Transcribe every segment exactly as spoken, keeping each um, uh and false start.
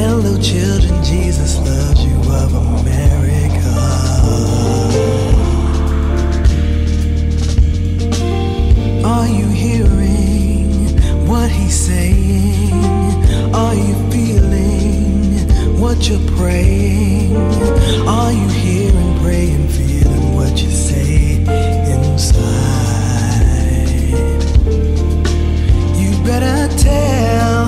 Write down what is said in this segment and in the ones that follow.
Hello children, Jesus loves you of America. Are you hearing what he's saying? Are you feeling what you're praying? Are you hearing, praying, feeling what you say inside? You better tell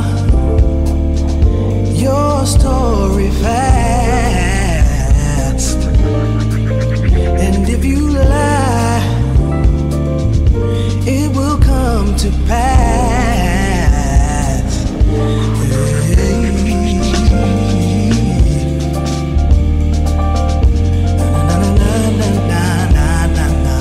your story fast. And if you lie, it will come to pass. Hey. Na, na, na, na, na, na, na.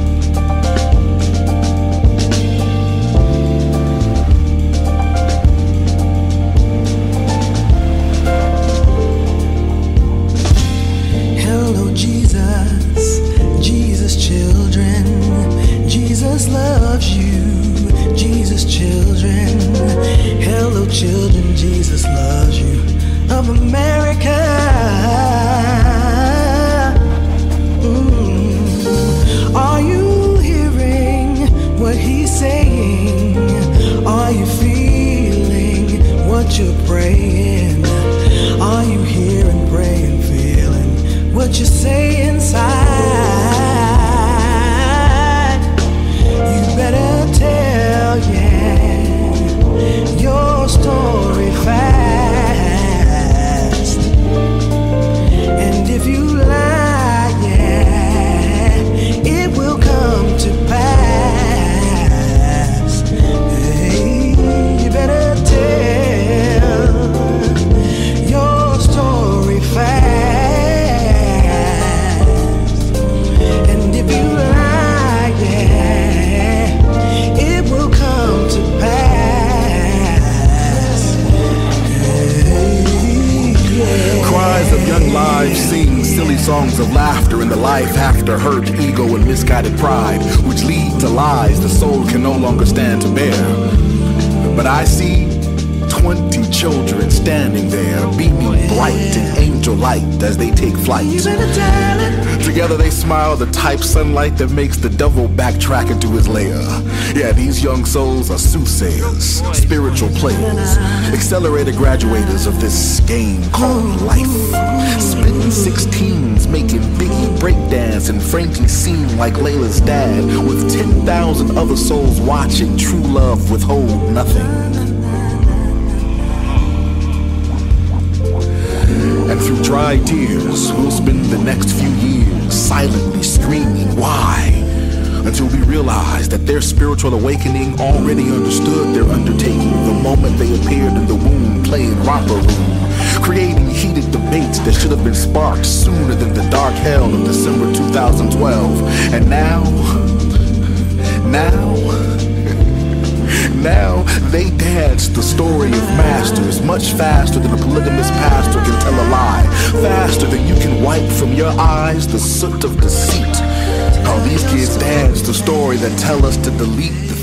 Hello Jesus, Jesus children, Jesus loves you, Jesus children. Hello children, Jesus loves you of America. Mm. Are you hearing what he's saying? Are you feeling what you're praying? Are you hearing, praying, feeling what you say inside? You better tell, yeah, your story fast. And if you lie, yeah, it will come to pass. Hey, you better tell your story fast. And if you lie, yeah, it will come to pass. Hey, yeah. Cries of young lives sing silly songs of laughter in the life after hurt, ego, and misguided pride, which lead to lies the soul can no longer stand to bear. But I see twenty children standing there, beaming bright in angel light as they take flight. You better tell it. Together they smile, the type sunlight that makes the devil backtrack into his lair. Yeah, these young souls are soothsayers, spiritual players, accelerated graduators of this game called life. Spitting sixteens, making Biggie breakdance and frankly seem like Layla's dad, with ten thousand other souls watching true love withhold nothing. And through dry tears, we'll spend the next few years silently screaming, why? Until we realize that their spiritual awakening already understood their undertaking the moment they appeared in the womb playing romper room, creating heated debates that should have been sparked sooner than the dark hell of December two thousand twelve. And now, now, now they dance the story of masters much faster than a polygamous pastor can tell a lie, faster than you can wipe from your eyes the soot of deceit. How these kids dance the story that tell us to delete the